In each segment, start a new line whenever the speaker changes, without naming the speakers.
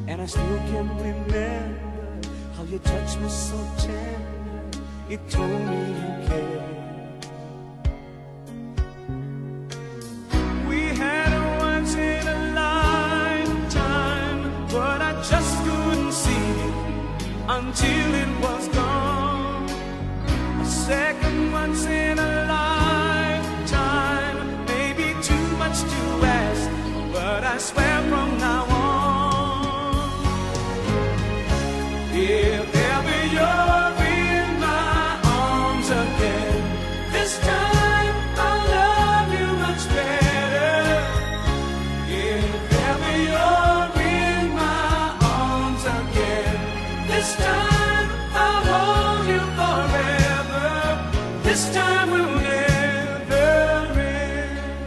And I still can remember how your touch was so tender. It told me you cared. We had a once in a lifetime, but I just couldn't see it until it was gone. A second once in a lifetime, maybe too much to ask, but I swear from now on, if ever you're in my arms again, this time I'll love you much better. If ever you're in my arms again, this time I'll hold you forever. This time will never end.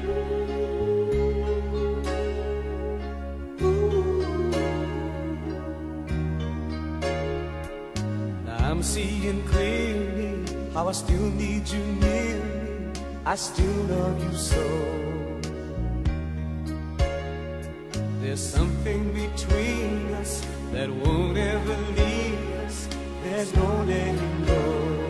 I'm seeing clearly how I still need you near me. I still love you so. There's something between us that won't ever leave us. There's no letting go.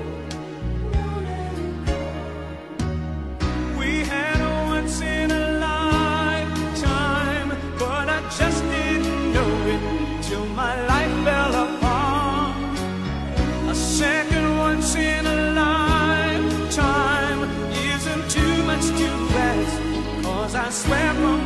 We had a once in a lifetime, but I just didn't know it till my life fell apart. A second once in a lifetime isn't too much to ask, 'cause I swear from